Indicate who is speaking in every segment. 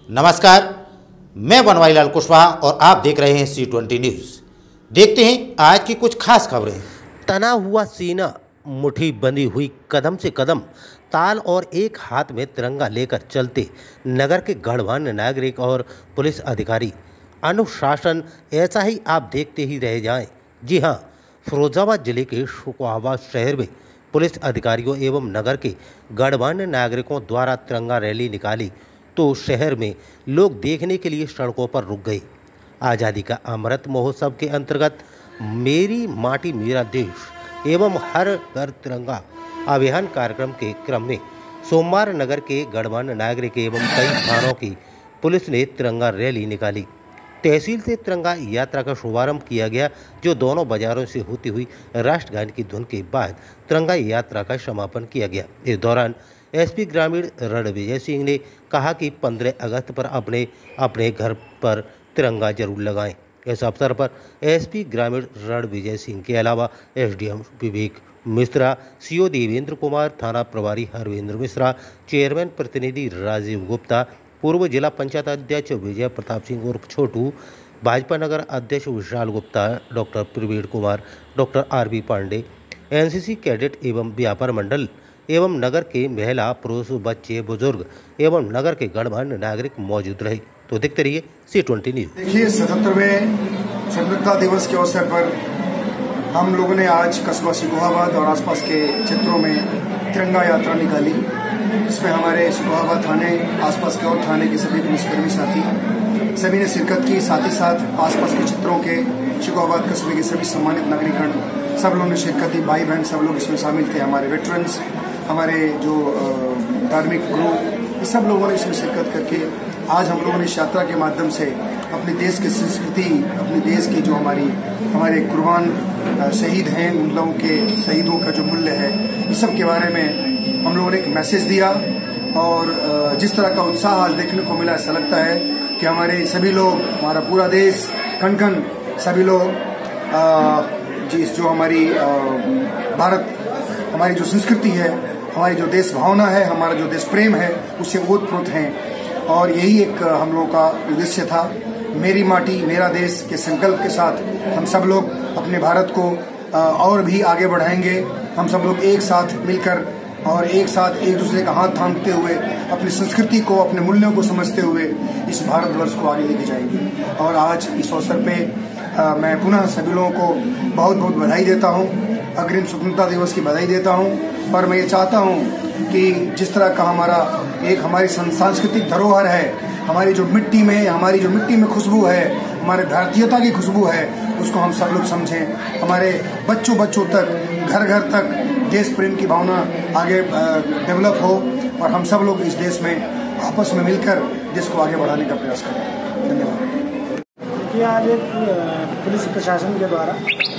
Speaker 1: नमस्कार, मैं बनवारीलाल कुशवाहा और आप देख रहे हैं C20 न्यूज़। देखते हैं आज की कुछ खास खबरें। तना हुआ सीना, मुट्ठी बंधी हुई, कदम से कदम ताल और एक हाथ में तिरंगा लेकर चलते नगर के गणमान्य नागरिक और पुलिस अधिकारी। अनुशासन ऐसा ही आप देखते ही रह जाएं। जी हाँ, फिरोजाबाद जिले के शुकोहाबाद शहर में पुलिस अधिकारियों एवं नगर के गणमान्य नागरिकों द्वारा तिरंगा रैली निकाली तो शहर में लोग देखने के लिए सड़कों पर रुक गए। आज़ादी का अमृत महोत्सव के अंतर्गत मेरी माटी मेरा देश एवं हर घर तिरंगा अभियान कार्यक्रम के क्रम में सोमवार नगर के गणमान्य नागरिक एवं कई थानों की पुलिस ने तिरंगा रैली निकाली। तहसील से तिरंगा यात्रा का शुभारंभ किया गया, जो दोनों बाजारों से होती हुई राष्ट्रगान की धुन के बाद तिरंगा यात्रा का समापन किया गया। इस दौरान एसपी ग्रामीण रणविजय सिंह ने कहा कि 15 अगस्त पर अपने अपने घर पर तिरंगा जरूर लगाएं। इस अवसर पर एसपी ग्रामीण रणविजय सिंह के अलावा एसडीएम विवेक मिश्रा, सीओ देवेंद्र कुमार, थाना प्रभारी हरविंद्र मिश्रा, चेयरमैन प्रतिनिधि राजीव गुप्ता, पूर्व जिला पंचायत अध्यक्ष विजय प्रताप सिंह उर्फ छोटू, भाजपा नगर अध्यक्ष Vishal Gupta, doctor Praveen Kumar, doctor RB Pandey, NCC cadet एवं व्यापार मंडल एवं नगर के महिला, पुरुष, बच्चे, बुजुर्ग एवं नगर के गणमान्य नागरिक मौजूद रहे। तो देखते रहिए C20 न्यूज़।
Speaker 2: देखिए, 77वें स्वतंत्रता दिवस के अवसर पर हम लोगों ने आज कस्बा शुकोहाबाद और आसपास के क्षेत्रों में तिरंगा यात्रा निकाली। इसमें हमारे शुकोहाबाद थाने, आसपास के और थाने के सभी पुलिसकर्मी साथी सभी ने शिरकत की। साथ ही साथ आसपास के क्षेत्रों के शुकोहाबाद कस्बे के सभी सम्मानित नागरिकगण, सब लोगों ने शिरकत की। भाई बहन सब लोग इसमें शामिल थे। हमारे वेटरन्स, हमारे जो धार्मिक गुरु, ये सब लोगों ने इसमें शिरकत करके आज हम लोगों ने इस यात्रा के माध्यम से अपने देश की संस्कृति, अपने देश की जो हमारे कुर्बान शहीद हैं, उन लोगों के शहीदों का जो मूल्य है, इस सब के बारे में हम लोगों ने एक मैसेज दिया। और जिस तरह का उत्साह आज देखने को मिला, ऐसा लगता है कि हमारे सभी लोग, हमारा पूरा देश कण कण सभी लोग जिस जो हमारी भारत, हमारी जो संस्कृति है, हमारी जो देश भावना है, हमारा जो देश प्रेम है, उससे ओतप्रोत हैं। और यही एक हम लोगों का उद्देश्य था। मेरी माटी मेरा देश के संकल्प के साथ हम सब लोग अपने भारत को और भी आगे बढ़ाएंगे। हम सब लोग एक साथ मिलकर और एक साथ एक दूसरे का हाथ थामते हुए अपनी संस्कृति को, अपने मूल्यों को समझते हुए इस भारतवर्ष को आगे लेके जाएंगे। और आज इस अवसर पे मैं पुनः सभी लोगों को बहुत बहुत बधाई देता हूँ, अग्रिम स्वतंत्रता दिवस की बधाई देता हूँ। और मैं ये चाहता हूँ कि जिस तरह का हमारी सांस्कृतिक धरोहर है, हमारी जो मिट्टी में खुशबू है, हमारे भारतीयता की खुशबू है, उसको हम सब लोग समझें। हमारे बच्चों तक, घर घर तक देश प्रेम की भावना आगे डेवलप हो और हम सब लोग इस देश में आपस में मिलकर देश को आगे बढ़ाने का प्रयास करें। धन्यवाद।
Speaker 3: देखिए, आज एक पुलिस प्रशासन के द्वारा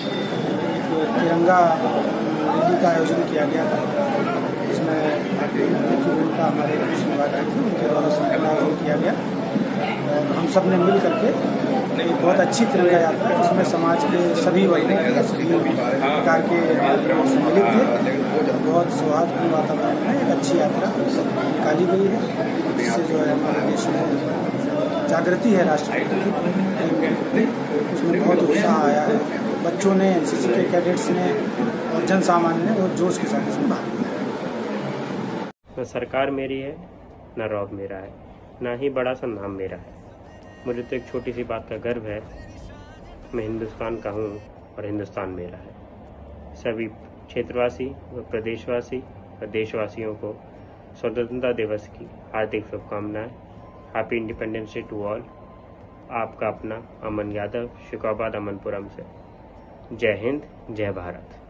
Speaker 3: तिरंगा रैली का आयोजन किया गया था। इसमें उनका हमारे पुलिस विभाग आई थी, उनके द्वारा आयोजन किया गया और हम सब ने मिल करके एक बहुत अच्छी तिरंगा यात्रा, जिसमें समाज के सभी वर्गों के, सभी प्रकार के लोग सम्मिलित थे। बहुत सौहार्दपूर्ण वातावरण में एक अच्छी यात्रा निकाली गई है, जिससे जो है हमारे देश में जागृति है राष्ट्र की, उसमें बहुत उत्साह आया है। बच्चों ने, एनसीसी के कैडेट्स ने और जन सामान्य ने बहुत जोश के साथ इसमें भाग लिया।
Speaker 4: न सरकार मेरी है, न रौब मेरा है, ना ही बड़ा सा नाम मेरा है। मुझे तो एक छोटी सी बात का गर्व है, मैं हिंदुस्तान का हूँ और हिंदुस्तान मेरा है। सभी क्षेत्रवासी व प्रदेशवासी व देशवासियों को स्वतंत्रता दिवस की हार्दिक शुभकामनाएं। Happy independence day to all. आपका अपना अमन यादव, शुकोहाबाद अमनपुरम से। जय हिंद, जय भारत।